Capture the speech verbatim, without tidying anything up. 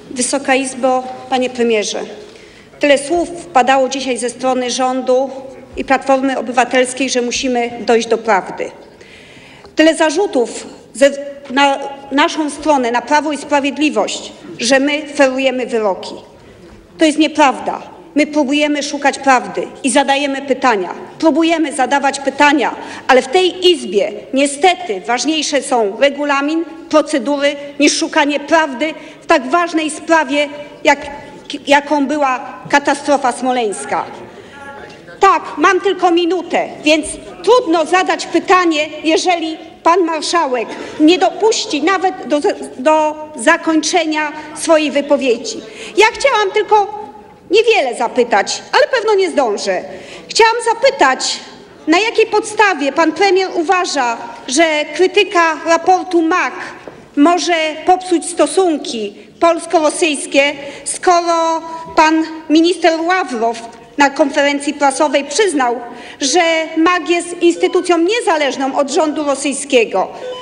Wysoka Izbo, Panie Premierze, tyle słów padało dzisiaj ze strony rządu i Platformy Obywatelskiej, że musimy dojść do prawdy. Tyle zarzutów ze, na naszą stronę, na Prawo i Sprawiedliwość, że my ferujemy wyroki. To jest nieprawda. My próbujemy szukać prawdy i zadajemy pytania. Próbujemy zadawać pytania, ale w tej Izbie niestety ważniejsze są regulamin, procedury niż szukanie prawdy w tak ważnej sprawie, jak, jaką była katastrofa smoleńska. Tak, mam tylko minutę, więc trudno zadać pytanie, jeżeli pan marszałek nie dopuści nawet do, do zakończenia swojej wypowiedzi. Ja chciałam tylko niewiele zapytać, ale pewno nie zdążę. Chciałam zapytać, na jakiej podstawie pan premier uważa, że krytyka raportu M A K może popsuć stosunki polsko-rosyjskie, skoro pan minister Ławrow na konferencji prasowej przyznał, że M A K jest instytucją niezależną od rządu rosyjskiego.